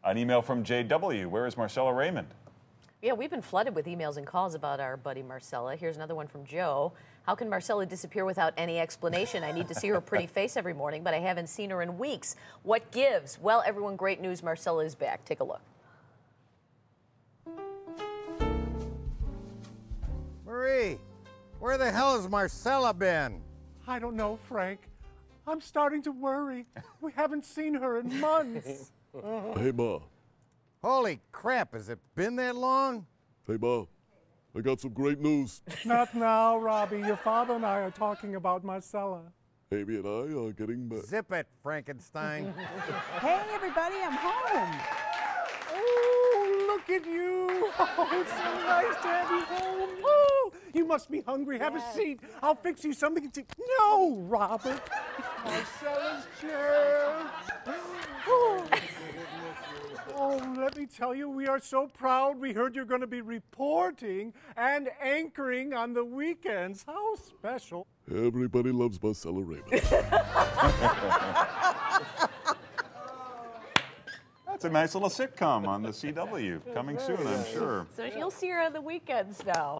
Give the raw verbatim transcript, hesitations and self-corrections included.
An email from J W. Where is Marcella Raymond? Yeah, we've been flooded with emails and calls about our buddy Marcella. Here's another one from Joe. How can Marcella disappear without any explanation? I need to see her pretty face every morning, but I haven't seen her in weeks. What gives? Well, everyone, great news. Marcella is back. Take a look. Marie, where the hell has Marcella been? I don't know, Frank. I'm starting to worry. We haven't seen her in months. Hey, Ma. Holy crap, has it been that long? Hey, Ma. I got some great news. Not now, Robbie. Your father and I are talking about Marcella. Amy and I are getting married. Zip it, Frankenstein. Hey, everybody, I'm home. Oh, look at you. Oh, it's so nice to have you home. Oh, you must be hungry. Have Yes. a seat. I'll fix you something to... No, Robert. Marcella's chair. Oh. Oh, let me tell you, we are so proud. We heard you're going to be reporting and anchoring on the weekends. How special. Everybody loves Marcella Raymond. That's a nice little sitcom on the C W. Coming soon, I'm sure. So you'll see her on the weekends now.